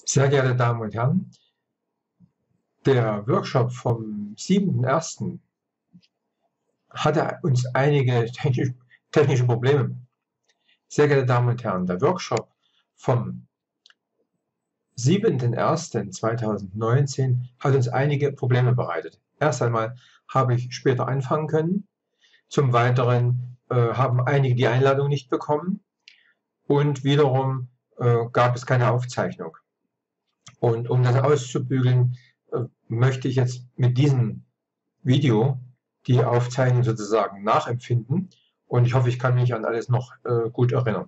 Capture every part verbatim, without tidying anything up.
Sehr geehrte Damen und Herren, der Workshop vom siebten ersten hatte uns einige technisch, technische Probleme. Sehr geehrte Damen und Herren, der Workshop vom siebten ersten zweitausendneunzehn hat uns einige Probleme bereitet. Erst einmal habe ich später anfangen können. Zum Weiteren äh, haben einige die Einladung nicht bekommen und wiederum äh, gab es keine Aufzeichnung. Und um das auszubügeln, äh, möchte ich jetzt mit diesem Video die Aufzeichnung sozusagen nachempfinden und ich hoffe, ich kann mich an alles noch äh, gut erinnern.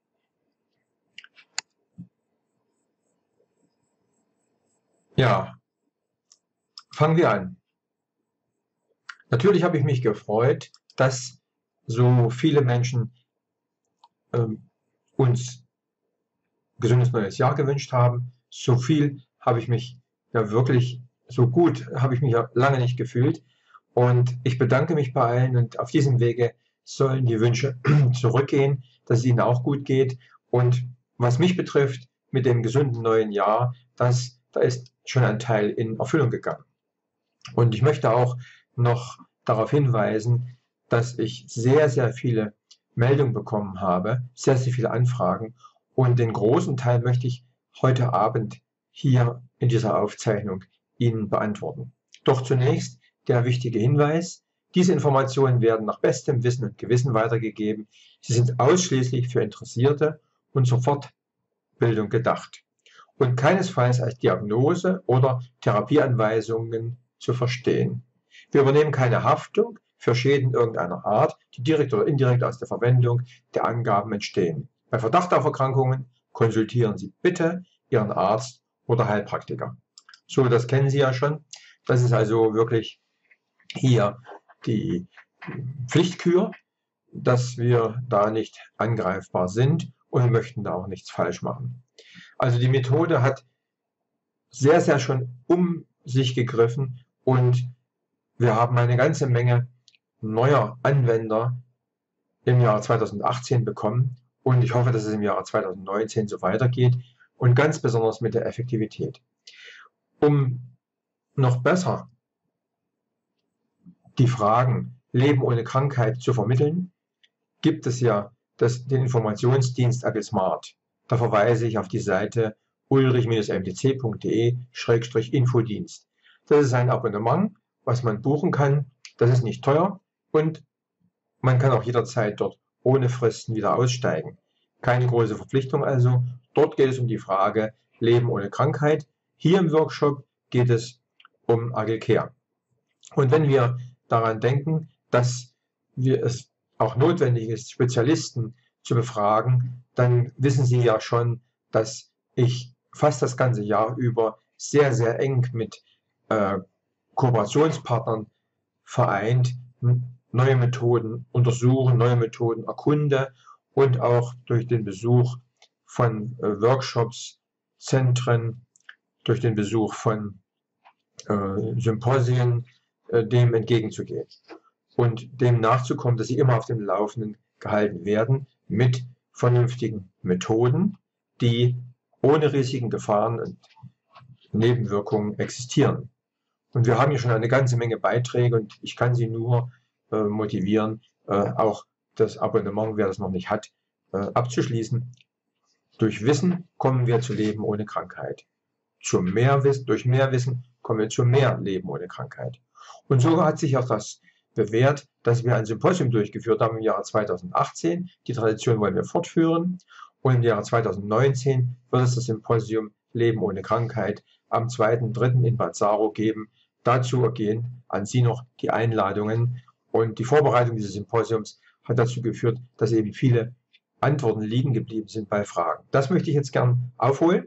Ja, fangen wir an. Natürlich habe ich mich gefreut, dass so viele Menschen äh, uns gesundes neues Jahr gewünscht haben. So viel habe ich mich ja wirklich, so gut habe ich mich ja lange nicht gefühlt. Und ich bedanke mich bei allen und auf diesem Wege sollen die Wünsche zurückgehen, dass es ihnen auch gut geht. Und was mich betrifft, mit dem gesunden neuen Jahr, das, da ist schon ein Teil in Erfüllung gegangen. Und ich möchte auch noch darauf hinweisen, dass ich sehr, sehr viele Meldungen bekommen habe, sehr, sehr viele Anfragen. Und den großen Teil möchte ich heute Abend hier in dieser Aufzeichnung Ihnen beantworten. Doch zunächst der wichtige Hinweis: Diese Informationen werden nach bestem Wissen und Gewissen weitergegeben. Sie sind ausschließlich für Interessierte und zur Fortbildung gedacht und keinesfalls als Diagnose oder Therapieanweisungen zu verstehen. Wir übernehmen keine Haftung für Schäden irgendeiner Art, die direkt oder indirekt aus der Verwendung der Angaben entstehen. Bei Verdacht auf Erkrankungen konsultieren Sie bitte Ihren Arzt oder Heilpraktiker. So, das kennen Sie ja schon. Das ist also wirklich hier die Pflichtkür, dass wir da nicht angreifbar sind und wir möchten da auch nichts falsch machen. Also die Methode hat sehr, sehr schon um sich gegriffen und wir haben eine ganze Menge neuer Anwender im Jahr zweitausendachtzehn bekommen und ich hoffe, dass es im Jahr zweitausendneunzehn so weitergeht und ganz besonders mit der Effektivität. Um noch besser die Fragen Leben ohne Krankheit zu vermitteln, gibt es ja das, den Informationsdienst Agilsmart. Da verweise ich auf die Seite ulrich Bindestrich m t c punkt de Schrägstrich Infodienst. Das ist ein Abonnement, was man buchen kann. Das ist nicht teuer und man kann auch jederzeit dort ohne Fristen wieder aussteigen. Keine große Verpflichtung also. Dort geht es um die Frage Leben ohne Krankheit. Hier im Workshop geht es um Agilcare. Und wenn wir daran denken, dass wir es auch notwendig ist, Spezialisten zu befragen, dann wissen Sie ja schon, dass ich fast das ganze Jahr über sehr, sehr eng mit äh, Kooperationspartnern vereint, neue Methoden untersuchen, neue Methoden erkunde und auch durch den Besuch von äh, Workshops, Zentren, durch den Besuch von äh, Symposien, äh, dem entgegenzugehen und dem nachzukommen, dass sie immer auf dem Laufenden gehalten werden mit vernünftigen Methoden, die ohne Risiken, Gefahren und Nebenwirkungen existieren. Und wir haben hier schon eine ganze Menge Beiträge und ich kann Sie nur äh, motivieren, äh, auch das Abonnement, wer das noch nicht hat, äh, abzuschließen. Durch Wissen kommen wir zu Leben ohne Krankheit. Zu mehr Wissen, durch mehr Wissen kommen wir zu mehr Leben ohne Krankheit. Und so hat sich auch das bewährt, dass wir ein Symposium durchgeführt haben im Jahre zweitausendachtzehn. Die Tradition wollen wir fortführen. Und im Jahre zweitausendneunzehn wird es das Symposium Leben ohne Krankheit am zweiten dritten in Bad Saro geben. Dazu ergehen an Sie noch die Einladungen. Und die Vorbereitung dieses Symposiums hat dazu geführt, dass eben viele Antworten liegen geblieben sind bei Fragen. Das möchte ich jetzt gern aufholen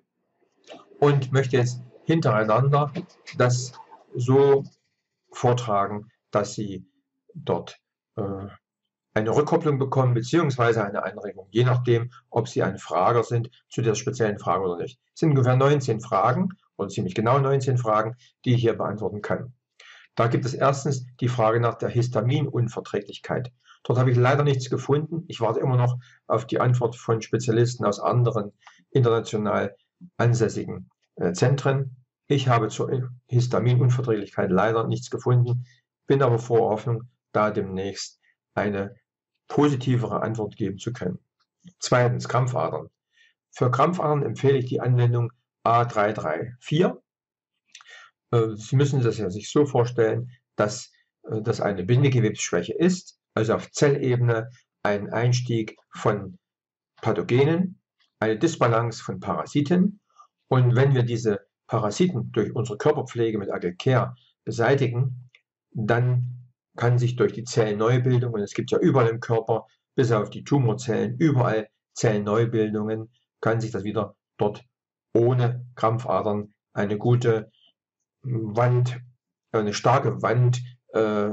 und möchte jetzt hintereinander das so vortragen, dass Sie dort äh, eine Rückkopplung bekommen, beziehungsweise eine Anregung, je nachdem, ob Sie ein Frager sind zu der speziellen Frage oder nicht. Es sind ungefähr neunzehn Fragen, oder ziemlich genau neunzehn Fragen, die ich hier beantworten kann. Da gibt es erstens die Frage nach der Histaminunverträglichkeit. Dort habe ich leider nichts gefunden. Ich warte immer noch auf die Antwort von Spezialisten aus anderen international ansässigen äh, Zentren. Ich habe zur Histaminunverträglichkeit leider nichts gefunden, bin aber froher Hoffnung, da demnächst eine positivere Antwort geben zu können. Zweitens, Krampfadern. Für Krampfadern empfehle ich die Anwendung A drei drei vier. Äh, Sie müssen das ja sich so vorstellen, dass äh, das eine Bindegewebsschwäche ist, also auf Zellebene ein Einstieg von Pathogenen, eine Disbalance von Parasiten. Und wenn wir diese Parasiten durch unsere Körperpflege mit Agilcare beseitigen, dann kann sich durch die Zellneubildung, und es gibt ja überall im Körper, bis auf die Tumorzellen, überall Zellneubildungen, kann sich das wieder dort ohne Krampfadern eine gute Wand, eine starke Wand, äh,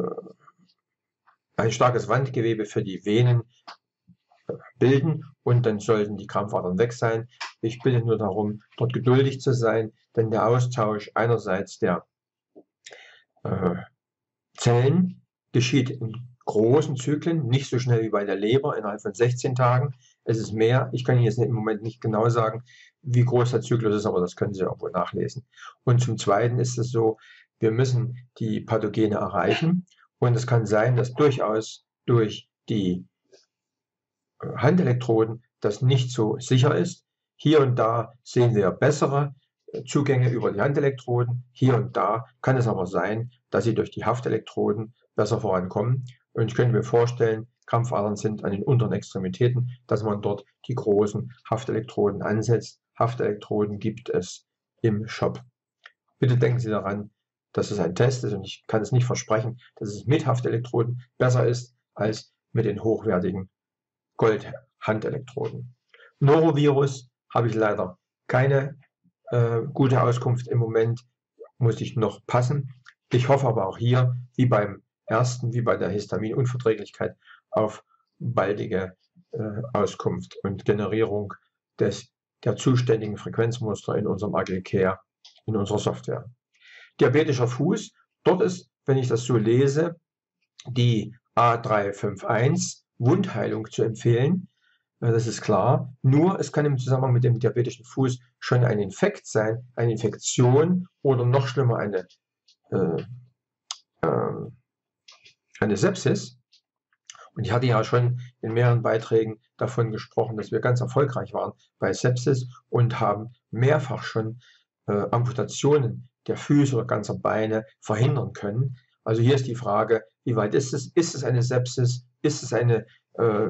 ein starkes Wandgewebe für die Venen bilden, und dann sollten die Krampfadern weg sein. Ich bitte nur darum, dort geduldig zu sein, denn der Austausch einerseits der äh, Zellen geschieht in großen Zyklen, nicht so schnell wie bei der Leber innerhalb von sechzehn Tagen. Es ist mehr. Ich kann Ihnen jetzt im Moment nicht genau sagen, wie groß der Zyklus ist, aber das können Sie irgendwo nachlesen. Und zum Zweiten ist es so, wir müssen die Pathogene erreichen, und es kann sein, dass durchaus durch die Handelektroden das nicht so sicher ist. Hier und da sehen wir bessere Zugänge über die Handelektroden. Hier und da kann es aber sein, dass sie durch die Haftelektroden besser vorankommen. Und ich könnte mir vorstellen, Krampfadern sind an den unteren Extremitäten, dass man dort die großen Haftelektroden ansetzt. Haftelektroden gibt es im Shop. Bitte denken Sie daran, dass es ein Test ist, und ich kann es nicht versprechen, dass es mit Haftelektroden besser ist als mit den hochwertigen Gold-Handelektroden. Norovirus habe ich leider keine äh, gute Auskunft im Moment, muss ich noch passen. Ich hoffe aber auch hier, wie beim ersten, wie bei der Histaminunverträglichkeit, auf baldige äh, Auskunft und Generierung des, der zuständigen Frequenzmuster in unserem Agilcare, in unserer Software. Diabetischer Fuß, dort ist, wenn ich das so lese, die A drei fünf eins Wundheilung zu empfehlen. Das ist klar. Nur es kann im Zusammenhang mit dem diabetischen Fuß schon ein Infekt sein, eine Infektion oder noch schlimmer eine, äh, äh, eine Sepsis. Und ich hatte ja schon in mehreren Beiträgen davon gesprochen, dass wir ganz erfolgreich waren bei Sepsis und haben mehrfach schon äh, Amputationen der Füße oder ganzer Beine verhindern können. Also hier ist die Frage, wie weit ist es? Ist es eine Sepsis? Ist es eine äh,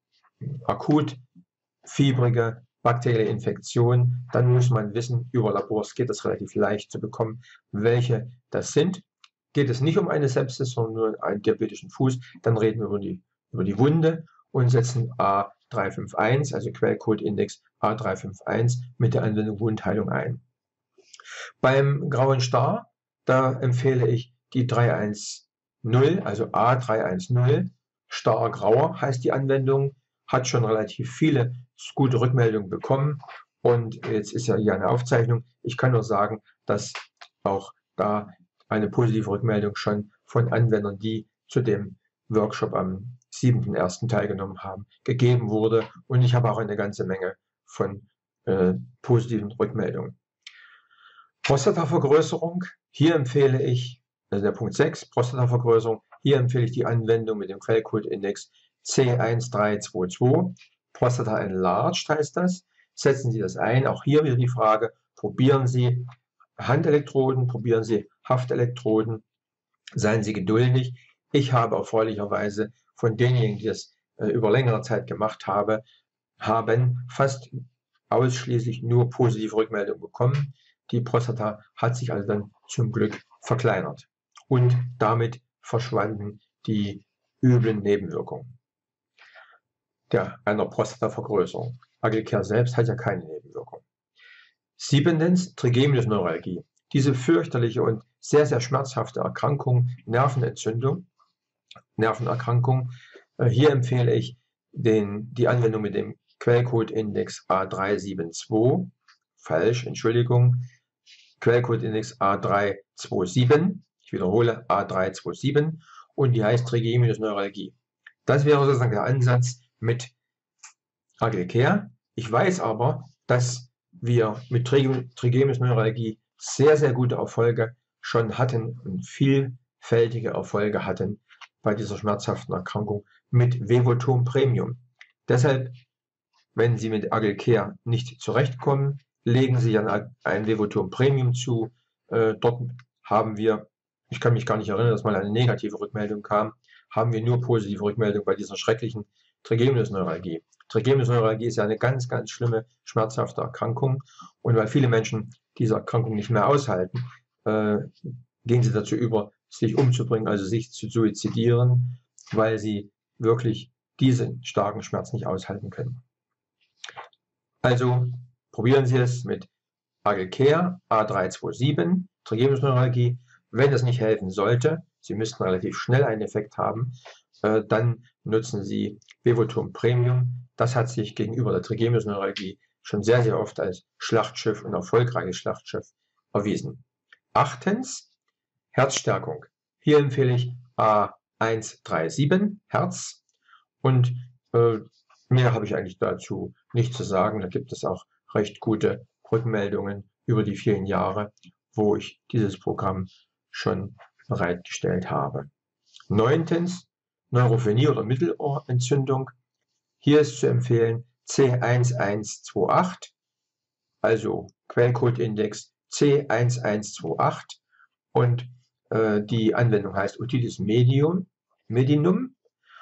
akut fiebrige bakterielle Infektion? Dann muss man wissen, über Labors geht das relativ leicht zu bekommen, welche das sind. Geht es nicht um eine Sepsis, sondern nur einen diabetischen Fuß, dann reden wir über die, über die Wunde und setzen A drei fünf eins, also Quellcode-Index A drei fünf eins, mit der Anwendung Wundheilung ein. Beim grauen Star, da empfehle ich die drei eins null, also A drei eins null, Star grauer heißt die Anwendung, hat schon relativ viele gute Rückmeldungen bekommen, und jetzt ist ja hier eine Aufzeichnung. Ich kann nur sagen, dass auch da eine positive Rückmeldung schon von Anwendern, die zu dem Workshop am siebten ersten teilgenommen haben, gegeben wurde, und ich habe auch eine ganze Menge von äh, positiven Rückmeldungen. Prostatavergrößerung, hier empfehle ich, also der Punkt sechs, Prostatavergrößerung, hier empfehle ich die Anwendung mit dem Quellcode-Index C eins drei zwei zwei. Prostata enlarged heißt das. Setzen Sie das ein. Auch hier wieder die Frage, probieren Sie Handelektroden, probieren Sie Haftelektroden, seien Sie geduldig. Ich habe erfreulicherweise von denjenigen, die das äh, über längere Zeit gemacht habe, haben fast ausschließlich nur positive Rückmeldungen bekommen. Die Prostata hat sich also dann zum Glück verkleinert, und damit verschwanden die üblen Nebenwirkungen der einer Prostatavergrößerung. Agilcare selbst hat ja keine Nebenwirkung. Siebentens, Trigeminusneuralgie. Diese fürchterliche und sehr, sehr schmerzhafte Erkrankung, Nervenentzündung, Nervenerkrankung. Hier empfehle ich den, die Anwendung mit dem Quellcode-Index A drei sieben zwei. Falsch, Entschuldigung. Quellcode-Index A drei zwei sieben. Ich wiederhole, A drei zwei sieben. Und die heißt Trigeminusneuralgie. Das wäre sozusagen der Ansatz mit Agilcare. Ich weiß aber, dass wir mit Trigeminusneuralgie sehr, sehr gute Erfolge schon hatten und vielfältige Erfolge hatten bei dieser schmerzhaften Erkrankung mit Vevotum Premium. Deshalb, wenn Sie mit Agilcare nicht zurechtkommen, legen Sie an ein Vevotum Premium zu. Äh, dort haben wir, ich kann mich gar nicht erinnern, dass mal eine negative Rückmeldung kam, haben wir nur positive Rückmeldungen bei dieser schrecklichen Trigeminusneuralgie. Trigeminusneuralgie ist ja eine ganz, ganz schlimme, schmerzhafte Erkrankung. Und weil viele Menschen diese Erkrankung nicht mehr aushalten, äh, gehen sie dazu über, sich umzubringen, also sich zu suizidieren, weil sie wirklich diesen starken Schmerz nicht aushalten können. Also probieren Sie es mit Agilcare A drei zwei sieben, Trigeminusneuralgie. Wenn das nicht helfen sollte, Sie müssten relativ schnell einen Effekt haben, äh, dann nutzen Sie Vevotum Premium. Das hat sich gegenüber der Trigeminusneuralgie schon sehr, sehr oft als Schlachtschiff und erfolgreiches Schlachtschiff erwiesen. Achtens, Herzstärkung. Hier empfehle ich A eins drei sieben, Herz. Und äh, mehr habe ich eigentlich dazu nicht zu sagen. Da gibt es auch recht gute Rückmeldungen über die vielen Jahre, wo ich dieses Programm schon bereitgestellt habe. Neuntens, Neurophenie oder Mittelohrentzündung. Hier ist zu empfehlen C eins eins zwei acht, also Quellcode-Index C eins eins zwei acht, und äh, die Anwendung heißt Otitis medium, medinum.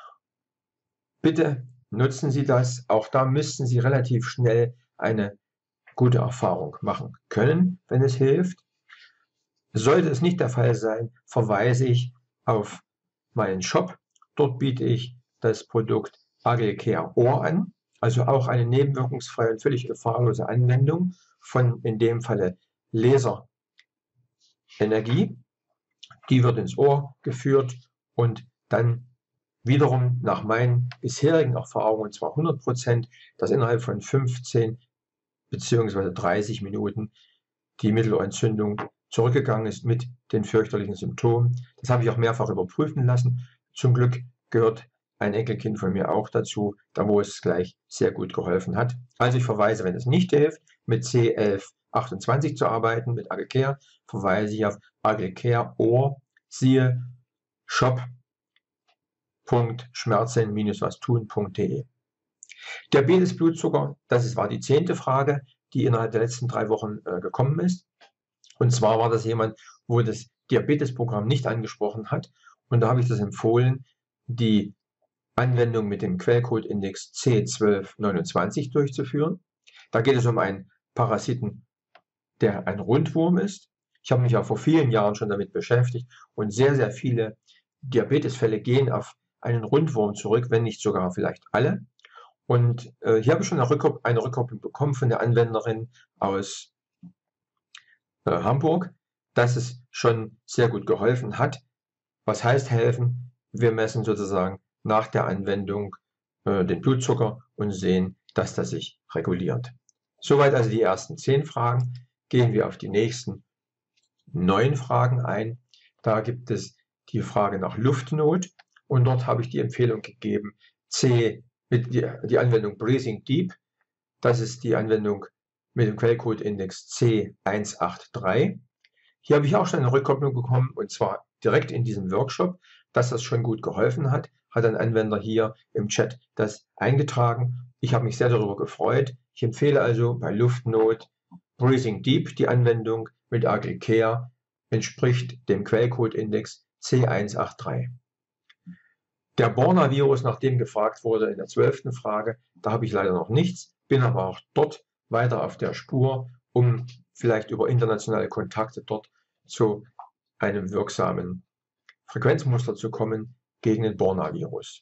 Bitte nutzen Sie das. Auch da müssten Sie relativ schnell eine gute Erfahrung machen können, wenn es hilft. Sollte es nicht der Fall sein, verweise ich auf meinen Shop. Dort biete ich das Produkt Agilcare Ohr an, also auch eine nebenwirkungsfreie und völlig gefahrlose Anwendung von in dem Falle Laserenergie. Die wird ins Ohr geführt und dann wiederum nach meinen bisherigen Erfahrungen, und zwar hundert Prozent, dass innerhalb von fünfzehn bzw. dreißig Minuten die Mittelohrentzündung zurückgegangen ist mit den fürchterlichen Symptomen. Das habe ich auch mehrfach überprüfen lassen. Zum Glück gehört ein Enkelkind von mir auch dazu, da wo es gleich sehr gut geholfen hat. Also ich verweise, wenn es nicht hilft, mit C elf achtundzwanzig zu arbeiten, mit Agilcare, verweise ich auf Agilcare Ohr, siehe shop punkt schmerzen Bindestrich was tun punkt de. Diabetes, Blutzucker, das ist, war die zehnte Frage, die innerhalb der letzten drei Wochen äh, gekommen ist. Und zwar war das jemand, wo das Diabetesprogramm nicht angesprochen hat. Und da habe ich das empfohlen, die Anwendung mit dem Quellcode-Index C zwölf neunundzwanzig durchzuführen. Da geht es um einen Parasiten, der ein Rundwurm ist. Ich habe mich ja vor vielen Jahren schon damit beschäftigt und sehr, sehr viele Diabetesfälle gehen auf einen Rundwurm zurück, wenn nicht sogar vielleicht alle. Und äh, hier habe ich schon eine, Rückkop eine Rückkopplung bekommen von der Anwenderin aus äh, Hamburg, dass es schon sehr gut geholfen hat. Was heißt helfen? Wir messen sozusagen nach der Anwendung äh, den Blutzucker und sehen, dass das sich reguliert. Soweit also die ersten zehn Fragen. Gehen wir auf die nächsten neun Fragen ein. Da gibt es die Frage nach Luftnot und dort habe ich die Empfehlung gegeben, C, mit die, die Anwendung Breathing Deep. Das ist die Anwendung mit dem Quellcode-Index C eins acht drei. Hier habe ich auch schon eine Rückkopplung bekommen, und zwar direkt in diesem Workshop, dass das schon gut geholfen hat. Hat ein Anwender hier im Chat das eingetragen. Ich habe mich sehr darüber gefreut. Ich empfehle also bei Luftnot Breathing Deep. Die Anwendung mit Agilcare entspricht dem Quellcode-Index C eins acht drei. Der Borna-Virus, nach dem gefragt wurde in der zwölften Frage, da habe ich leider noch nichts, bin aber auch dort weiter auf der Spur, um vielleicht über internationale Kontakte dort zu einem wirksamen Frequenzmuster zu kommen gegen den Borna-Virus.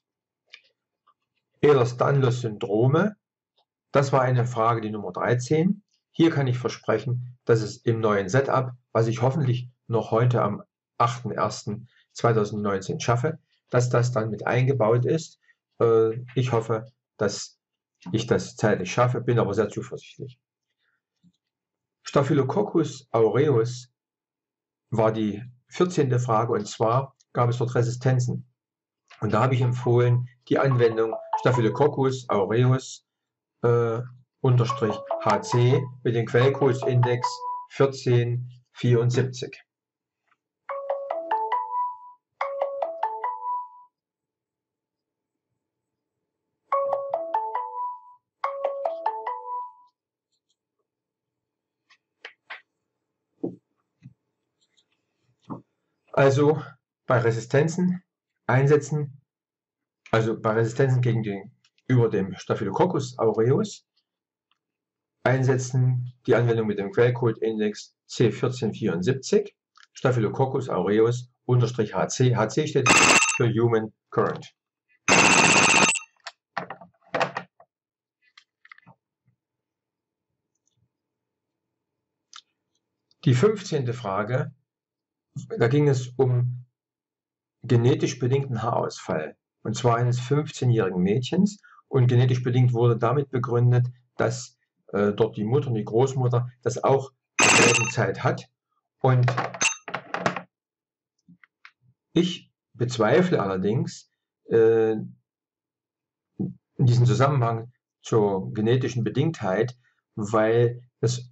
Ehlers-Danlos-Syndrome, das war eine Frage, die Nummer dreizehn. Hier kann ich versprechen, dass es im neuen Setup, was ich hoffentlich noch heute am achten ersten zweitausendneunzehn schaffe, dass das dann mit eingebaut ist. Ich hoffe, dass ich das zeitlich schaffe, bin aber sehr zuversichtlich. Staphylococcus aureus war die vierzehnte Frage, und zwar gab es dort Resistenzen. Und da habe ich empfohlen, die Anwendung Staphylococcus aureus äh, H C mit dem Quellcodesindex vierzehn vierundsiebzig. Also bei Resistenzen einsetzen, also bei Resistenzen gegenüber dem Staphylococcus aureus einsetzen die Anwendung mit dem Quellcode-Index C vierzehn vierundsiebzig, Staphylococcus aureus unterstrich H C. H C steht für Human Current. Die fünfzehnte Frage, da ging es um genetisch bedingten Haarausfall, und zwar eines fünfzehnjährigen Mädchens, und genetisch bedingt wurde damit begründet, dass äh, dort die Mutter und die Großmutter das auch zur selben Zeit hat, und ich bezweifle allerdings äh, in diesem Zusammenhang zur genetischen Bedingtheit, weil es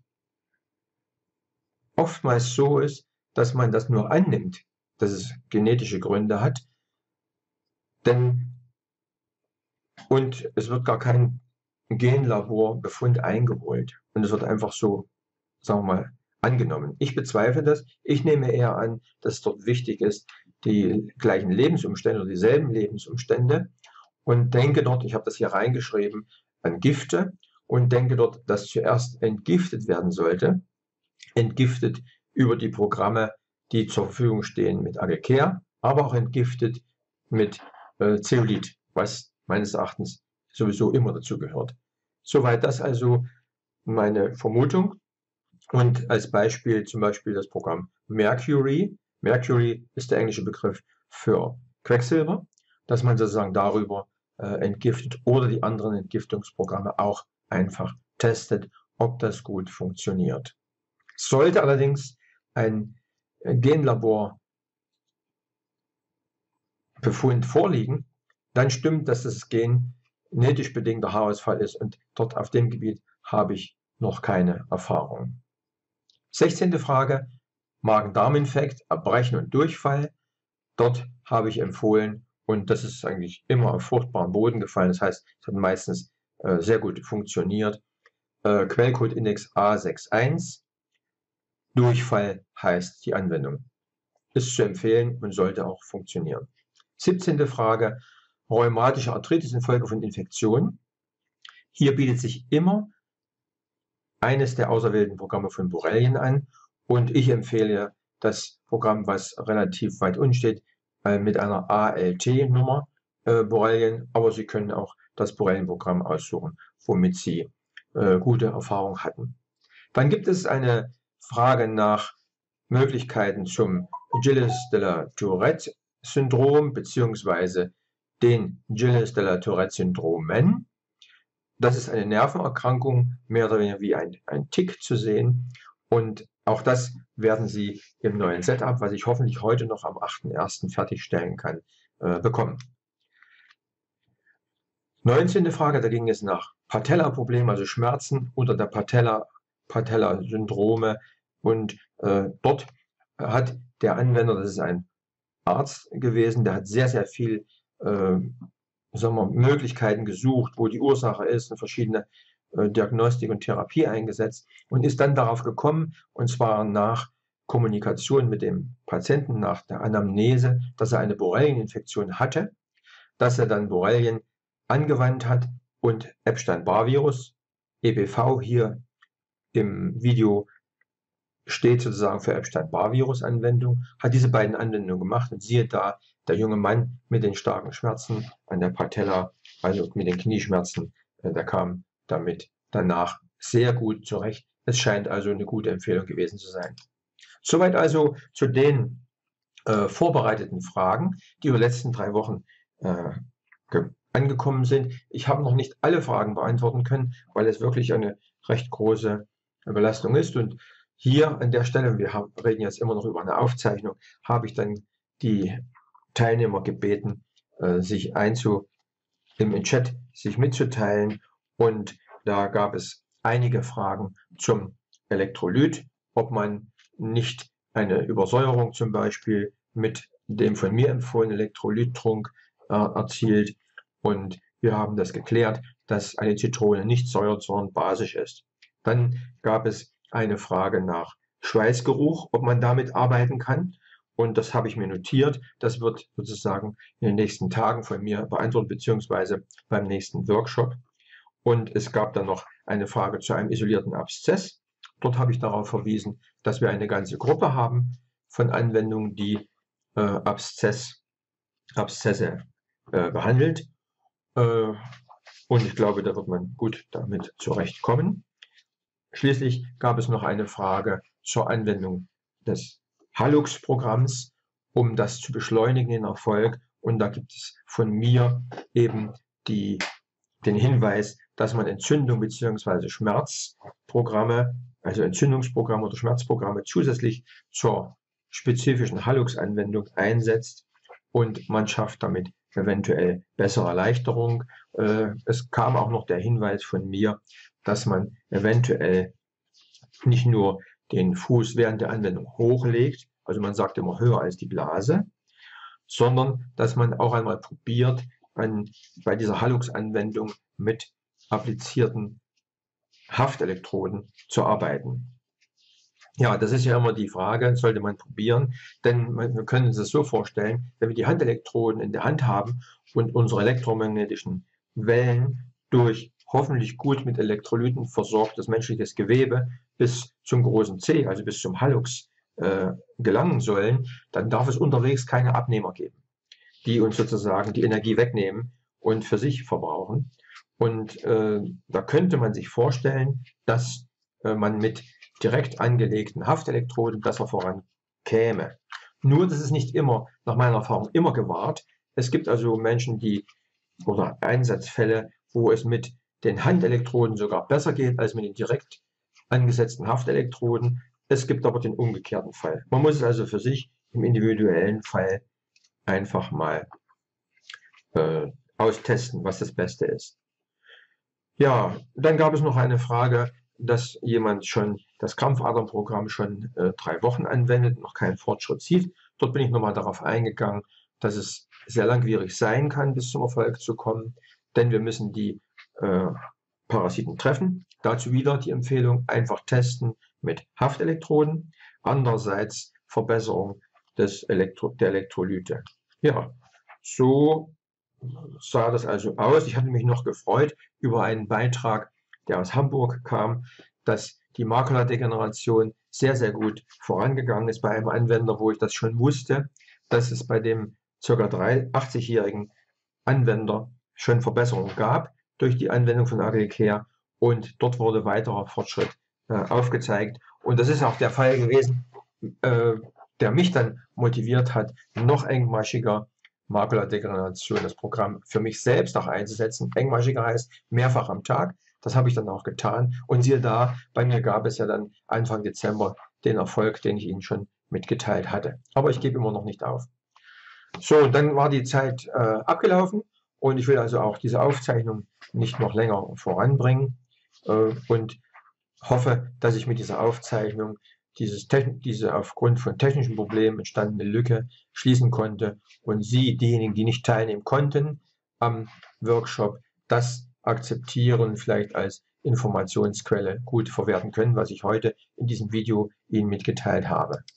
oftmals so ist, dass man das nur annimmt, dass es genetische Gründe hat, denn und es wird gar kein Genlaborbefund eingeholt und es wird einfach so, sagen wir mal, angenommen. Ich bezweifle das. Ich nehme eher an, dass es dort wichtig ist, die gleichen Lebensumstände oder dieselben Lebensumstände, und denke dort, ich habe das hier reingeschrieben, an Gifte, und denke dort, dass zuerst entgiftet werden sollte, entgiftet über die Programme, die zur Verfügung stehen mit Agecare, aber auch entgiftet mit äh, Zeolit, was meines Erachtens sowieso immer dazu gehört. Soweit das also meine Vermutung. Und als Beispiel zum Beispiel das Programm Mercury. Mercury ist der englische Begriff für Quecksilber, dass man sozusagen darüber äh, entgiftet oder die anderen Entgiftungsprogramme auch einfach testet, ob das gut funktioniert. Sollte allerdings ein Genlaborbefund vorliegen, dann stimmt, dass das Gen genetisch bedingter Haarausfall ist, und dort auf dem Gebiet habe ich noch keine Erfahrung. sechzehnte Frage, Magen-Darm-Infekt, Erbrechen und Durchfall. Dort habe ich empfohlen, und das ist eigentlich immer auf fruchtbaren Boden gefallen, das heißt, es hat meistens äh, sehr gut funktioniert. Äh, Quellcode-Index A einundsechzig. Durchfall heißt die Anwendung. Ist zu empfehlen und sollte auch funktionieren. siebzehnte Frage, rheumatische Arthritis infolge von Infektionen. Hier bietet sich immer eines der auserwählten Programme von Borrelien an, und ich empfehle das Programm, was relativ weit unten steht, äh, mit einer A L T-Nummer äh, Borrelien, aber Sie können auch das Borrelien-Programm aussuchen, womit Sie äh, gute Erfahrung hatten. Dann gibt es eine Frage nach Möglichkeiten zum Gilles-de la-Tourette-Syndrom bzw. den Gilles-de-la-Tourette-Syndromen. Das ist eine Nervenerkrankung, mehr oder weniger wie ein, ein Tic zu sehen, und auch das werden Sie im neuen Setup, was ich hoffentlich heute noch am achten ersten fertigstellen kann, äh, bekommen. neunzehnte Frage, da ging es nach Patella-Problemen, also Schmerzen unter der Patella, Patella-Syndrome, und äh, dort hat der Anwender, das ist ein Arzt gewesen, der hat sehr, sehr viel äh, sagen wir, Möglichkeiten gesucht, wo die Ursache ist, und verschiedene äh, Diagnostik und Therapie eingesetzt, und ist dann darauf gekommen, und zwar nach Kommunikation mit dem Patienten, nach der Anamnese, dass er eine Borrelieninfektion hatte, dass er dann Borrelien angewandt hat und Epstein-Barr-Virus, E B V hier im Video steht sozusagen für Epstein-Barr-Virus-Anwendung, hat diese beiden Anwendungen gemacht, und siehe da, der junge Mann mit den starken Schmerzen an der Patella, also mit den Knieschmerzen, der kam damit danach sehr gut zurecht. Es scheint also eine gute Empfehlung gewesen zu sein. Soweit also zu den äh, vorbereiteten Fragen, die über die letzten drei Wochen äh, angekommen sind. Ich habe noch nicht alle Fragen beantworten können, weil es wirklich eine recht große Belastung ist, und hier an der Stelle, wir haben, reden jetzt immer noch über eine Aufzeichnung, habe ich dann die Teilnehmer gebeten, äh, sich einzu, im Chat sich mitzuteilen, und da gab es einige Fragen zum Elektrolyt, ob man nicht eine Übersäuerung zum Beispiel mit dem von mir empfohlenen Elektrolyttrunk äh, erzielt. Und wir haben das geklärt, dass eine Zitrone nicht säuert, sondern basisch ist. Dann gab es eine Frage nach Schweißgeruch, ob man damit arbeiten kann. Und das habe ich mir notiert. Das wird sozusagen in den nächsten Tagen von mir beantwortet, beziehungsweise beim nächsten Workshop. Und es gab dann noch eine Frage zu einem isolierten Abszess. Dort habe ich darauf verwiesen, dass wir eine ganze Gruppe haben von Anwendungen, die äh, Abszess, Abszesse äh, behandelt. Äh, und ich glaube, da wird man gut damit zurechtkommen. Schließlich gab es noch eine Frage zur Anwendung des Hallux-Programms, um das zu beschleunigen in Erfolg. Und da gibt es von mir eben die, den Hinweis, dass man Entzündung bzw. Schmerzprogramme, also Entzündungsprogramme oder Schmerzprogramme zusätzlich zur spezifischen Hallux-Anwendung einsetzt und man schafft damit eventuell bessere Erleichterung. Es kam auch noch der Hinweis von mir, dass man eventuell nicht nur den Fuß während der Anwendung hochlegt, also man sagt immer höher als die Blase, sondern dass man auch einmal probiert, an, bei dieser Hallux-Anwendung mit applizierten Haftelektroden zu arbeiten. Ja, das ist ja immer die Frage, sollte man probieren, denn wir können uns das so vorstellen, wenn wir die Handelektroden in der Hand haben und unsere elektromagnetischen Wellen durch hoffentlich gut mit Elektrolyten versorgtes menschliches Gewebe bis zum großen C, also bis zum Hallux, äh, gelangen sollen, dann darf es unterwegs keine Abnehmer geben, die uns sozusagen die Energie wegnehmen und für sich verbrauchen. Und äh, da könnte man sich vorstellen, dass äh, man mit direkt angelegten Haftelektroden besser vorankäme. Nur, das ist nicht immer, nach meiner Erfahrung, immer gewahrt. Es gibt also Menschen, die, oder Einsatzfälle, wo es mit den Handelektroden sogar besser geht als mit den direkt angesetzten Haftelektroden. Es gibt aber den umgekehrten Fall. Man muss es also für sich im individuellen Fall einfach mal äh, austesten, was das Beste ist. Ja, dann gab es noch eine Frage, dass jemand schon das Krampfadernprogramm schon äh, drei Wochen anwendet, noch keinen Fortschritt sieht. Dort bin ich nochmal darauf eingegangen, dass es sehr langwierig sein kann, bis zum Erfolg zu kommen, denn wir müssen die äh, Parasiten treffen. Dazu wieder die Empfehlung, einfach testen mit Haftelektroden. Andererseits Verbesserung des Elektro der Elektrolyte. Ja, so sah das also aus. Ich hatte mich noch gefreut über einen Beitrag, der aus Hamburg kam, dass die Makuladegeneration sehr, sehr gut vorangegangen ist bei einem Anwender, wo ich das schon wusste, dass es bei dem ca. achtzigjährigen Anwender schon Verbesserungen gab durch die Anwendung von Agilcare und dort wurde weiterer Fortschritt äh, aufgezeigt. Und das ist auch der Fall gewesen, äh, der mich dann motiviert hat, noch engmaschiger Makuladegeneration, das Programm für mich selbst auch einzusetzen. Engmaschiger heißt mehrfach am Tag. Das habe ich dann auch getan. Und siehe da, bei mir gab es ja dann Anfang Dezember den Erfolg, den ich Ihnen schon mitgeteilt hatte. Aber ich gebe immer noch nicht auf. So, und dann war die Zeit äh, abgelaufen und ich will also auch diese Aufzeichnung nicht noch länger voranbringen äh, und hoffe, dass ich mit dieser Aufzeichnung dieses diese aufgrund von technischen Problemen entstandene Lücke schließen konnte und Sie, diejenigen, die nicht teilnehmen konnten am Workshop, das akzeptieren, vielleicht als Informationsquelle gut verwerten können, was ich heute in diesem Video Ihnen mitgeteilt habe.